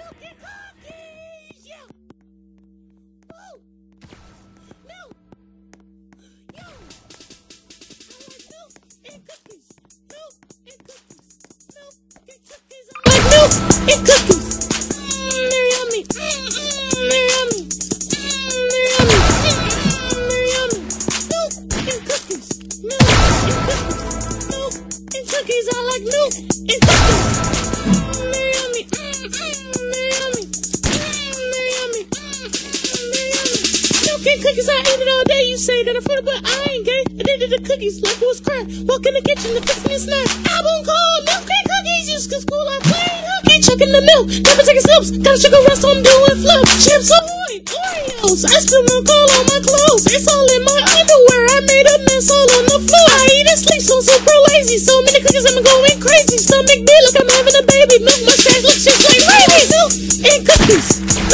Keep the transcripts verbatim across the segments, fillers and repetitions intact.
Milk and cookies, yeah. Woo. Milk. Yo. I like milk and cookies. Milk and cookies. Milk and cookies. I like milk and cookies. Mmm, they're yummy. Mmm, they're yummy. Mmm, they're yummy. Mmm, they're yummy. Milk and cookies. Milk and cookies. Milk and cookies. I like milk and cookies. Mmm, they're yummy. Mmm, they're yummy. Mmm, they're yummy. Mmm, they're yummy. Milk and cookies. I eat it all day. You say that I'm funny, but I ain't gay. Addicted to cookies like it was crack. Walk in the kitchen to fix me a snack. Album called Milk and Cookies. Just cause school I played hooky. Chucking the milk. Never taking slips. Got a sugar rush, so I'm doing flips. Chips Ahoy. Oreos. I spill milk all on my clothes. It's all in my underwear. I made a mess all on the floor. I eat and sleep, so super lazy. So many cookies, I'm going crazy. Stomach big, look, I'm having a baby. Milk mustache looks just like rabies. Milk and cookies.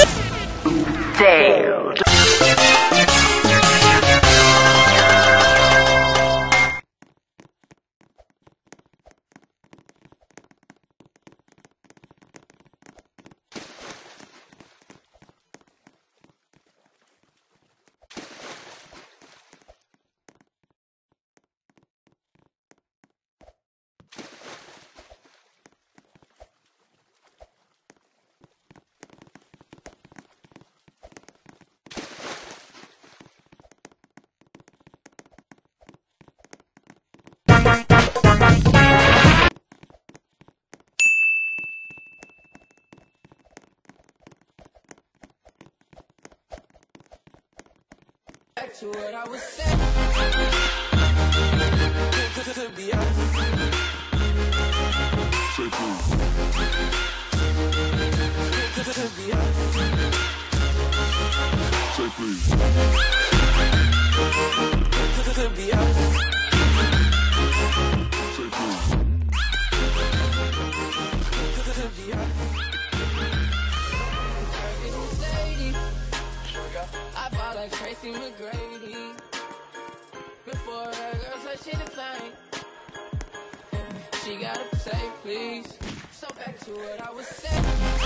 Failed. Back to what I was saying. Could be us. Could be us. Say please. Could be us. Say please. Could be us. I fought like Tracy McGrady. Before her girl said she declined. She gotta say please. So back to what I was saying.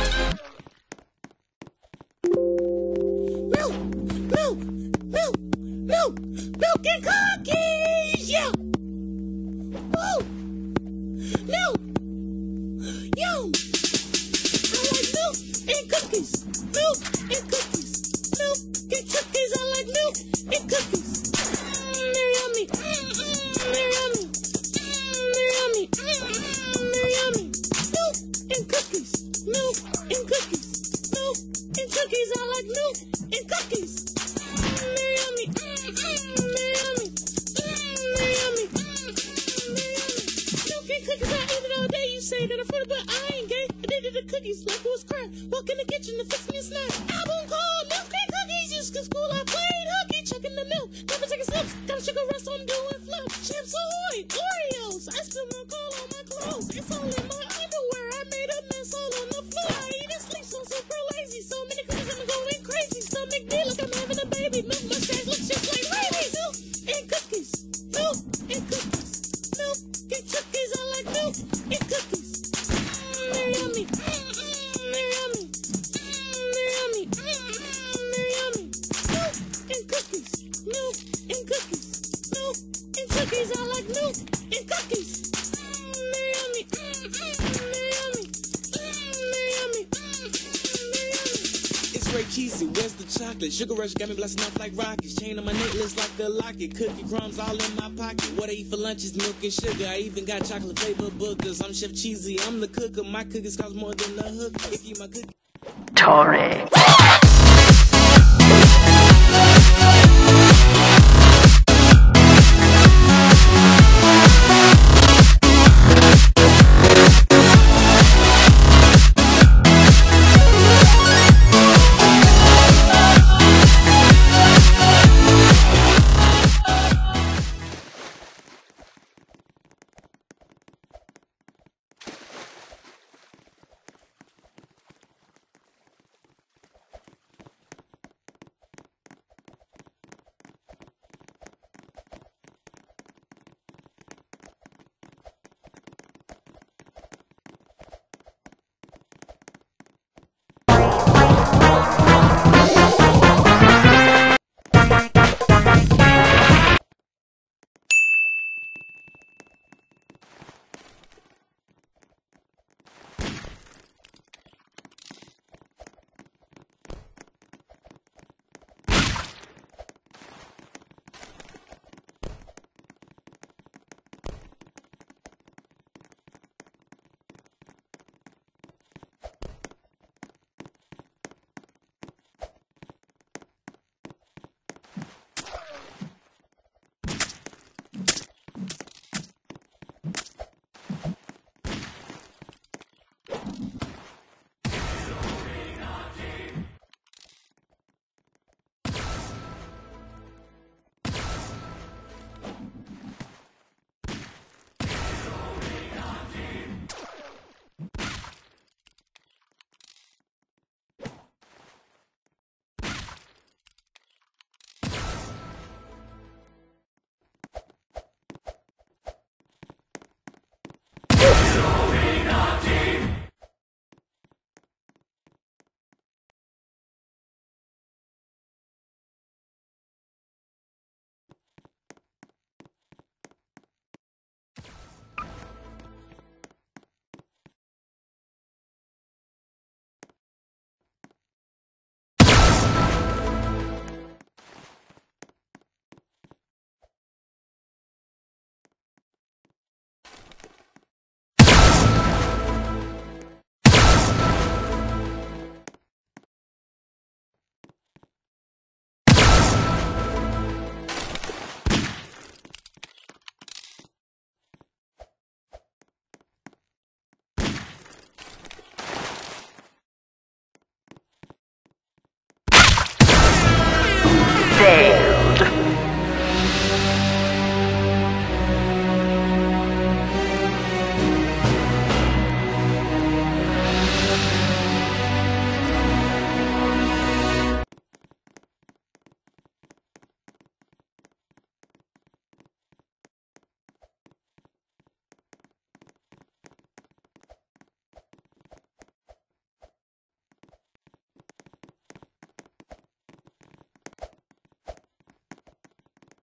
Milk, milk, milk, milk, milk and cookies, yeah. Woo. Milk. Yum. I like milk and cookies. Milk and cookies. Milk and cookies. I like milk and cookies. Mmm, they're yummy. Mmm, they're yummy. Mmm, they're yummy. Mmm, they're yummy. Milk and cookies. Milk and cookies. Milk and cookies. I like milk and cookies. Mmm, they're yummy. Mmm, they're yummy. Mmm, they're yummy. Mmm, they're yummy. Milk and cookies. I eat it all day. You say that I'm funny, but I ain't gay. Addicted to cookies like it was crack. Walk in the kitchen to fix me a snack. Album called Milk and Cookies. Just cause school I played hooky. Chucking the milk. Never taking slips. Got a sugar rush, so I'm doing flips. Chips Ahoy. Oreos. I spill milk all on my clothes. It's all in my underwear. I made a mess all on the floor. I eat and sleep, so super lazy. So many cookies, I'm going crazy. Stomach big, look, I'm having a baby. Milk mustache looks just like rabies. Milk and cookies. Milk and cookies. Milk and cookies. I like milk and cookies. Mmm, they're yummy. Mmm, they're yummy. Mmm, they're yummy. Mmm, they're yummy. Milk and cookies. Milk and cookies. Milk and cookies. I like milk and cookies. Mmm, they're yummy. Mmm, they're yummy. Mmm, they're yummy. Mmm, they're yummy. It's Ray Cheesy, where's the chocolate? Sugar Rush got me blasting off like rockets. Chain on my necklace like a locket. Cookie crumbs all in my pocket. What I eat for lunch is milk and sugar. I even got chocolate flavored boogers. I'm Chef Cheesy, I'm the cooker. My cookies cost more than the hook. If you my cookie. Tory.